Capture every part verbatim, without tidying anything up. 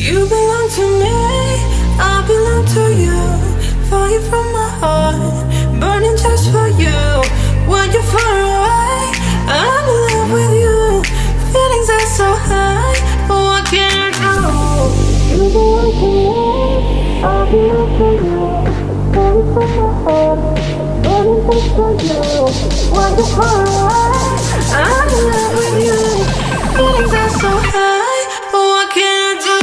You belong to me, I belong to you. Fire from my heart, burning just for you. When you're far away, I'm in love with you. Feelings are so high, what can I do? You belong to me, I belong to you. Fire from my heart, burning just for you. When you're far away, I'm in love with you. Feelings are so high, what can I do?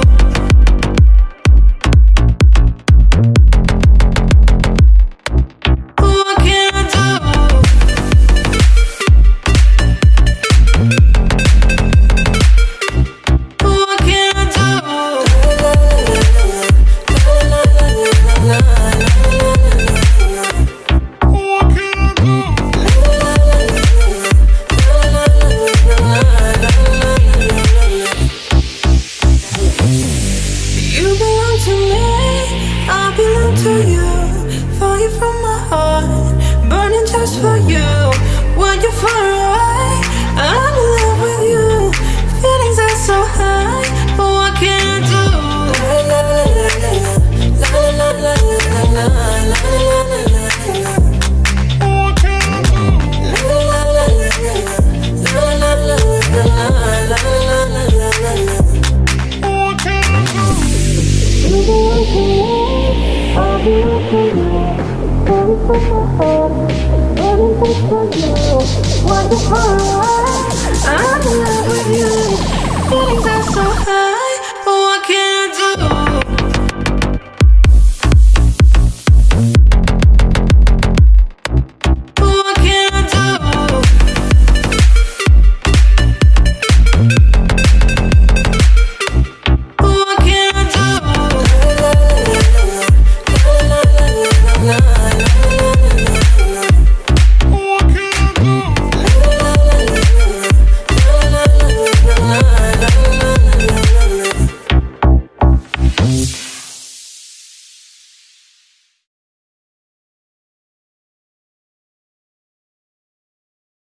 To you, fire from my heart, burning just for you. When you're far away, I'm in love with you. Feelings are so high, what can I do? La la la la la la la la la la. What can I do? La la la la la la la la la. What can I do? You belong to me. I belong to you, burning from my heart, burning just for you. When you're far away, I'm in love with you. Feelings are so high.